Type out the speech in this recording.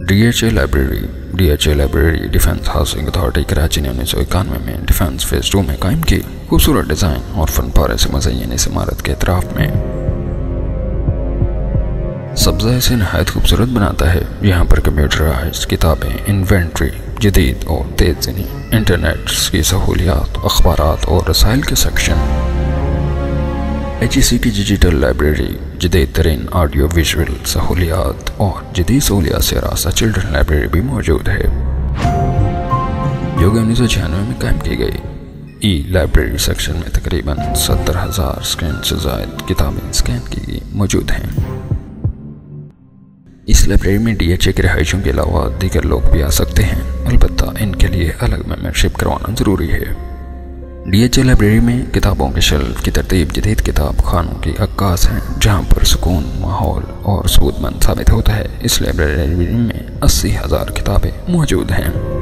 DHA library defence housing authority Karachi ने 1991 में defence phase 2 में कायम की। खूबसूरत डिज़ाइन और फनपारे से मुज़य्यन इस इमारत के अतराफ में सब्ज़ा इसे नहायत खूबसूरत बनाता है। यहाँ पर कंप्यूटराइज्ड किताबें, इन्वेंट्री, जदीद और तेज़ इंटरनेट की सहूलियात, अखबारात और रसाइल के सेक्शन। HECT डिजिटल लाइब्रेरी जदीद तरीन ऑडियो विजुअल सहूलियात और जदीद सहूलियात से रास्ता चिल्ड्रन लाइब्रेरी भी मौजूद है, जो कि 1996 में कायम की गई। लाइब्रेरी सेक्शन में तकरीबन 70,000 स्क्रीन से ज़ायद किताबें स्कैन की मौजूद हैं। इस लाइब्रेरी में DHA के रहायशों के अलावा दीगर लोग भी आ सकते हैं, अलबत्ता इनके लिए अलग मेंबरशिप करवाना ज़रूरी है। DHA लाइब्रेरी में किताबों के शेल्फ की तरतीब जदीद किताब खानों की अक्कास हैं, जहाँ पर सुकून, माहौल और सूदमंद साबित होता है। इस लाइब्रेरी में 80,000 किताबें मौजूद हैं।